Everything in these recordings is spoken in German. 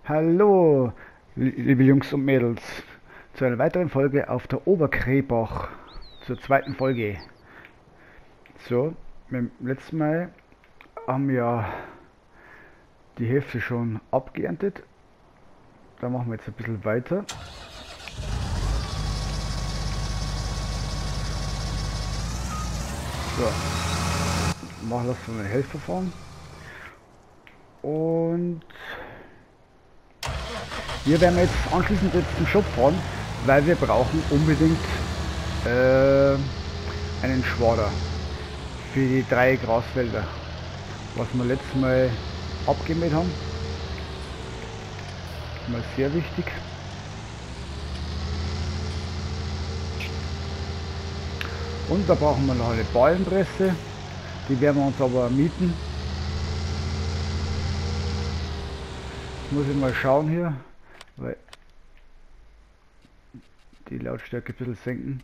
Hallo, liebe Jungs und Mädels, zu einer weiteren Folge auf der Oberkrebach, zur zweiten Folge. So, beim letzten Mal haben wir die Hälfte schon abgeerntet. Da machen wir jetzt ein bisschen weiter. So, machen das von den Helfer fahren. Und wir werden jetzt anschließend zum Shop fahren, weil wir brauchen unbedingt einen Schwader für die 3 Grasfelder, was wir letztes Mal abgemäht haben. Das ist mal sehr wichtig. Und da brauchen wir noch eine Ballenpresse, die werden wir uns aber mieten. Muss ich mal schauen hier, weil die Lautstärke ein bisschen senken.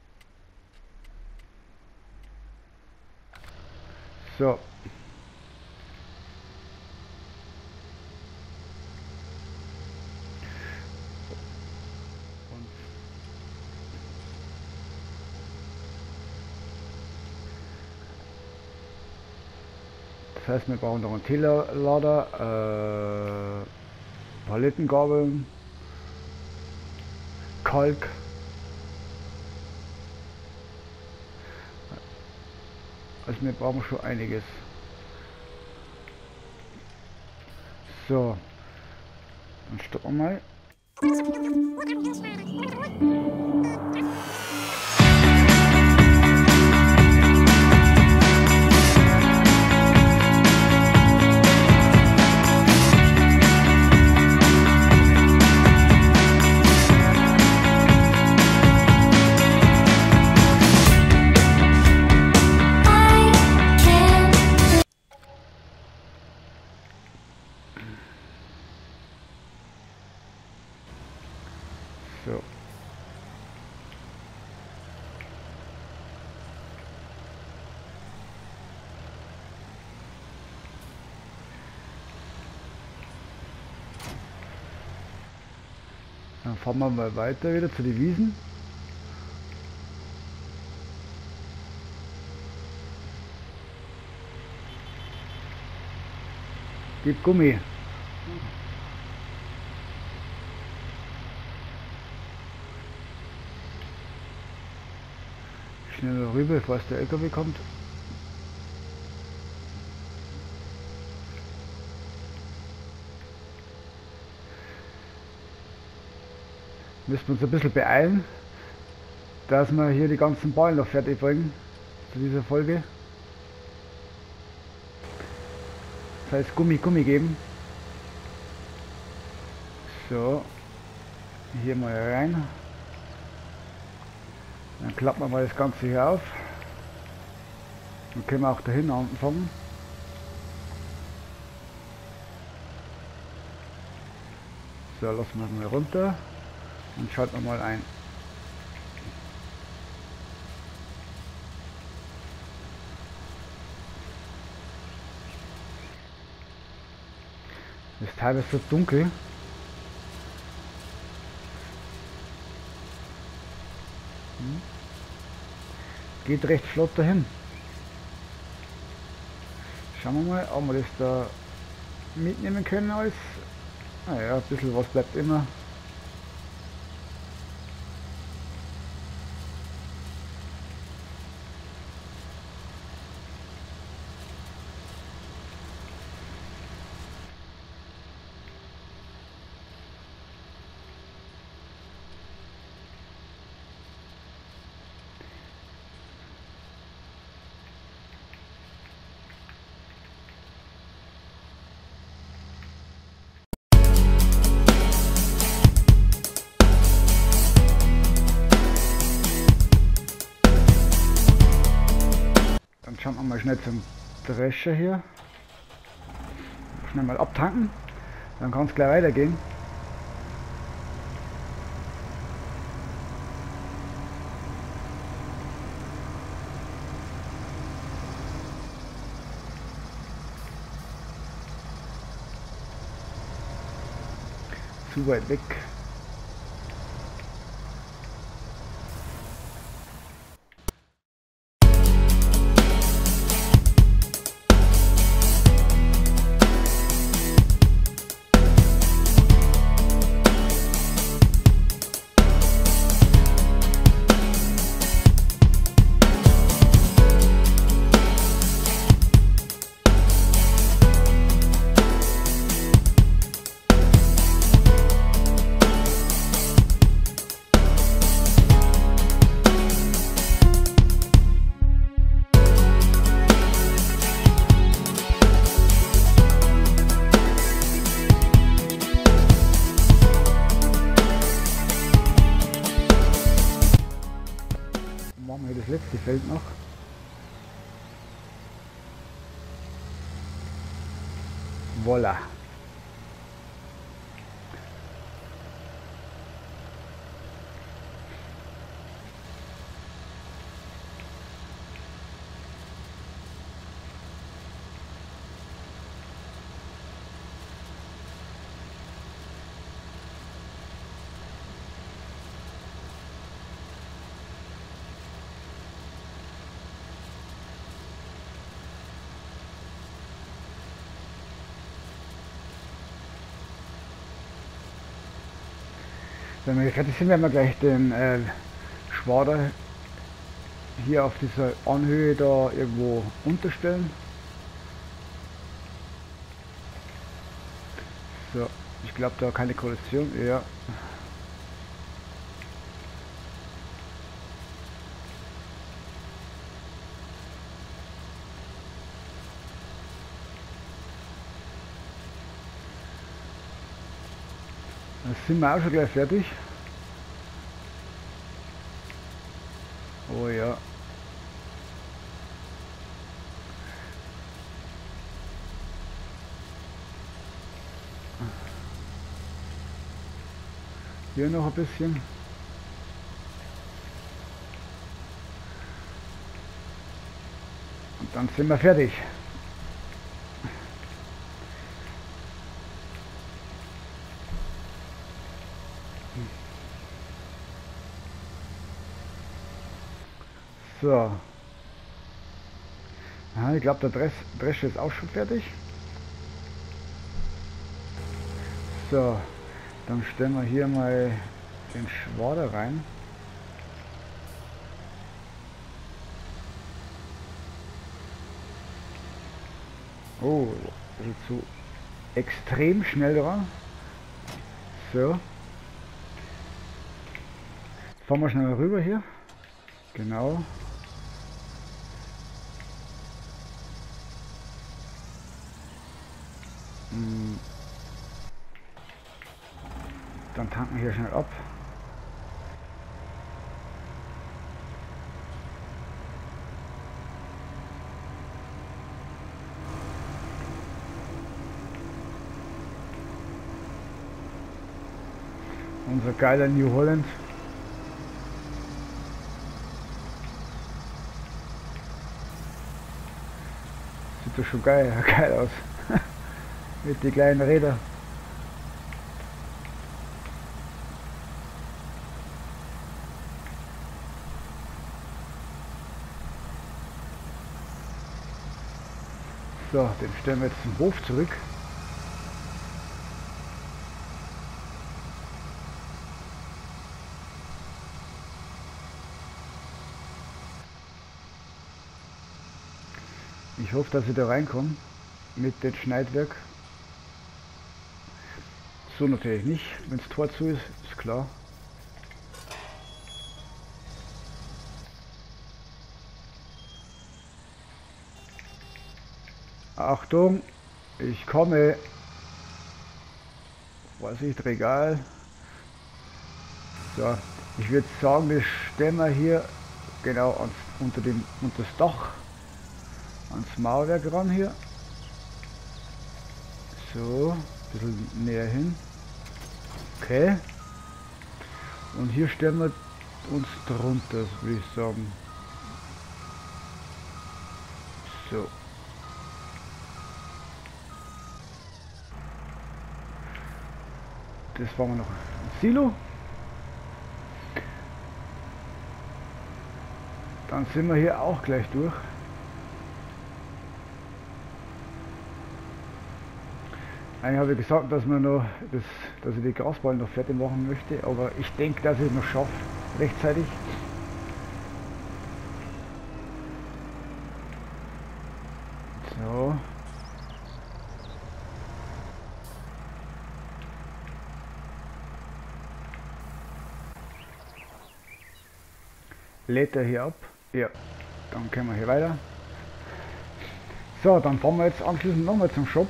So. Das heißt, wir brauchen noch einen Tellerlader, Palettengabeln, Kalk, also wir brauchen schon einiges. So, dann stoppen wir mal. So. Dann fahren wir mal weiter wieder zu den Wiesen. Gib Gummi. Schnell rüber, bevor der LKW kommt. Müssen wir uns ein bisschen beeilen, dass wir hier die ganzen Ballen noch fertig bringen zu dieser Folge. Das heißt Gummi geben. So, hier mal rein. Dann klappen wir mal das Ganze hier auf. Dann können wir auch dahin anfangen. So, lassen wir mal runter und schalten wir mal ein. Das ist teilweise so dunkel. Geht recht flott dahin. Schauen wir mal, ob wir das da mitnehmen können alles. Naja, ein bisschen was bleibt immer. Schauen wir mal schnell zum Drescher hier. Schnell mal abtanken, dann kann es gleich weitergehen. zu weit weg. Machen wir das letzte Feld noch. Voila. Wenn wir fertig sind, werden wir gleich den Schwader hier auf dieser Anhöhe da irgendwo unterstellen. So, ich glaube da keine Kollision, ja. Dann sind wir auch schon gleich fertig. Oh ja. Hier noch ein bisschen. Und dann sind wir fertig. So. Ja, ich glaube, der Drescher ist auch schon fertig. So, dann stellen wir hier mal den Schwader rein. Oh, das ist zu extrem schnell dran. So. Fahren wir schnell rüber hier. Genau. Dann tanken wir hier schnell ab. Unser geiler New Holland. Sieht doch schon geil aus. Mit den kleinen Rädern. So, den stellen wir jetzt zum Hof zurück. Ich hoffe, dass ich da reinkomme mit dem Schneidwerk. So natürlich nicht, wenn das Tor zu ist, ist klar. Achtung, ich komme. Vorsicht, Regal. So, ich würde sagen, das stellen wir hier genau unter das Dach, ans Mauerwerk ran hier. So, ein bisschen näher hin. Okay. Und hier stellen wir uns drunter, würde ich sagen. So. Das war noch ein Silo. Dann sind wir hier auch gleich durch. Eigentlich habe ich gesagt, dass wir noch dass ich die Grasballen noch fertig machen möchte, aber ich denke, dass ich es noch schaffe, rechtzeitig. So. Lädt er hier ab? Ja. Dann können wir hier weiter. So, dann fahren wir jetzt anschließend nochmal zum Shop.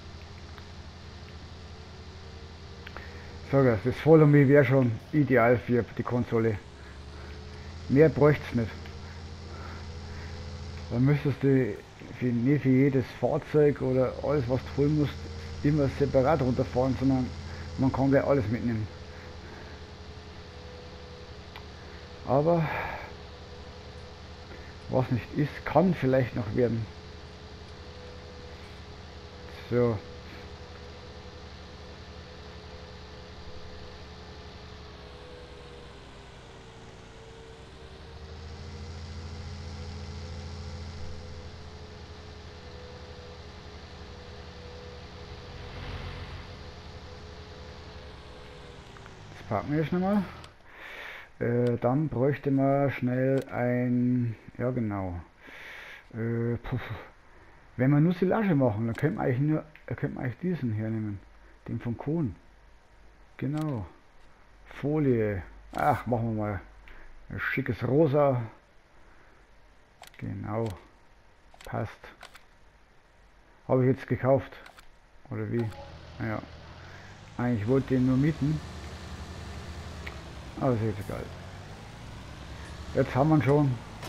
Sag das Follow Me wäre schon ideal für die Konsole. Mehr bräuchte es nicht. Dann müsstest du nicht für jedes Fahrzeug oder alles, was du holen musst, immer separat runterfahren, sondern man kann gleich alles mitnehmen. Aber was nicht ist, kann vielleicht noch werden. So. Jetzt parken wir schnell mal. Dann bräuchte man schnell ein, ja genau, wenn wir nur Silage machen, dann könnte man eigentlich diesen hernehmen, den von Kohn. Genau, Folie, ach machen wir mal ein schickes Rosa, genau, passt. Habe ich jetzt gekauft, oder wie? Naja, eigentlich wollte ich ihn nur mieten. Aber ist jetzt egal. Jetzt haben wir ihn schon.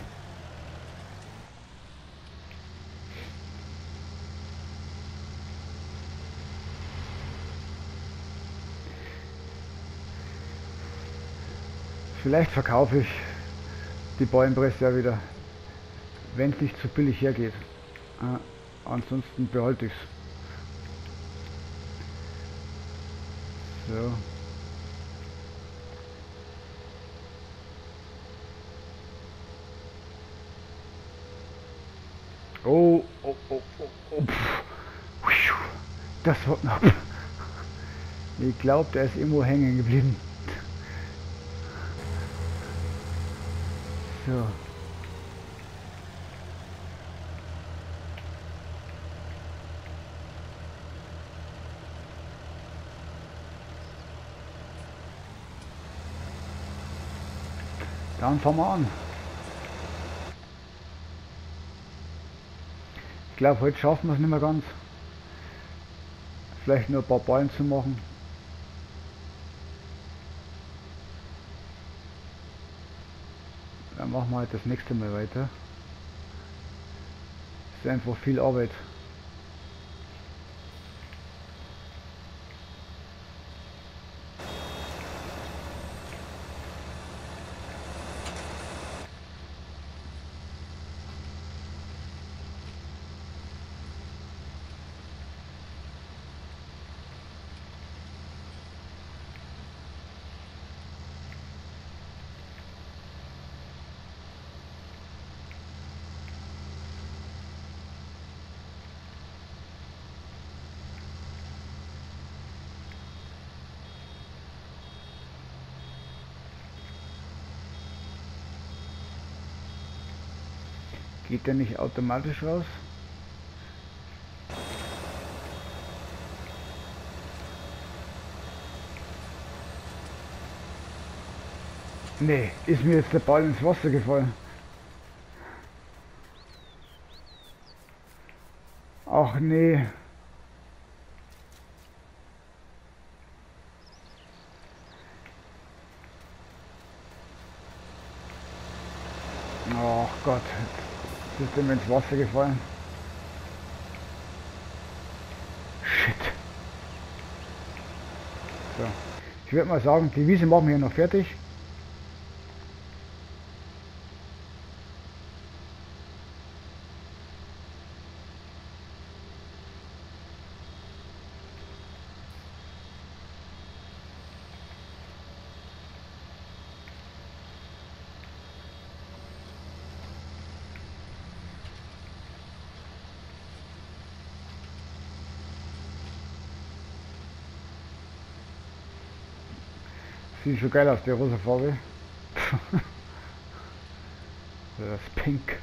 Vielleicht verkaufe ich die Ballenpresse ja wieder, wenn es nicht zu billig hergeht. Ansonsten behalte ich es. So. Oh, oh, oh, oh, oh. Das wird noch. Ich glaube, der ist irgendwo hängen geblieben. So. Dann fangen wir an. Ich glaube, heute schaffen wir es nicht mehr ganz. Vielleicht nur ein paar Ballen zu machen. Dann machen wir halt das nächste Mal weiter. Es ist einfach viel Arbeit. Geht der nicht automatisch raus? Nee, ist mir jetzt der Ball ins Wasser gefallen. Ach nee. Ach Gott, jetzt ist ihm ins Wasser gefallen. Shit. So. Ich würde mal sagen, die Wiese machen wir hier noch fertig. Sieht schon geil aus, die rosa Farbe. Das Pink.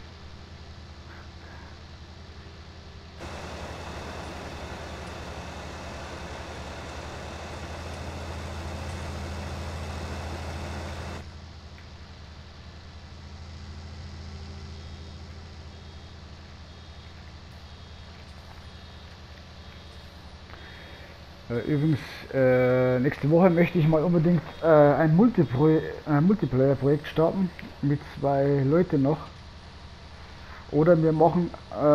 Übrigens, nächste Woche möchte ich mal unbedingt ein Multiplayer-Projekt starten mit 2 Leuten noch. Oder wir machen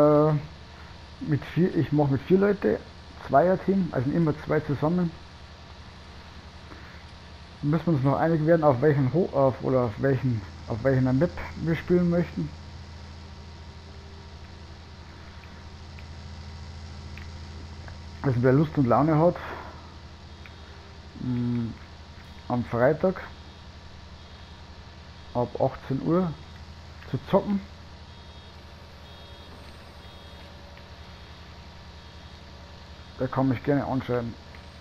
ich mache mit 4 Leute, Zweier-Team, also immer 2 zusammen. Müssen wir uns noch einig werden, auf welchen auf welcher Map wir spielen möchten. Also wer Lust und Laune hat, am Freitag ab 18 Uhr zu zocken. Der kann mich gerne anschreiben.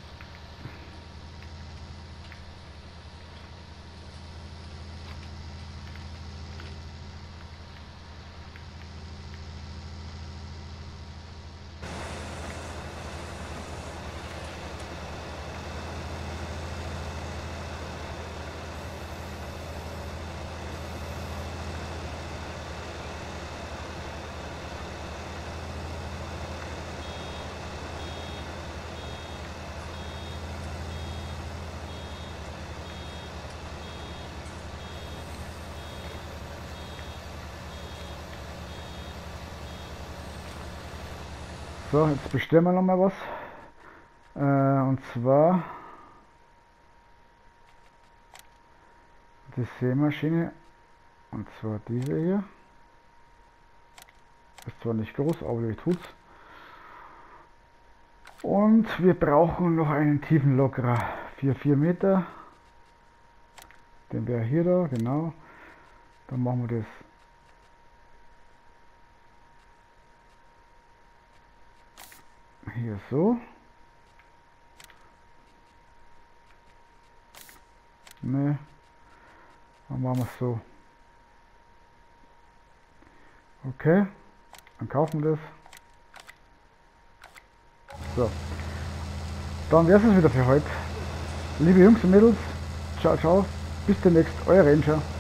So, jetzt bestellen wir noch mal was. Und zwar die Sämaschine. Und zwar diese hier. Ist zwar nicht groß, aber die tut's. Und wir brauchen noch einen Tiefenlockerer für 4 Meter. Den wäre hier da, genau. Dann machen wir das. Hier so. Ne. Dann machen wir es so. Okay. Dann kaufen wir das. So. Dann wäre es wieder für heute. Liebe Jungs und Mädels. Ciao, ciao. Bis demnächst. Euer Ranger.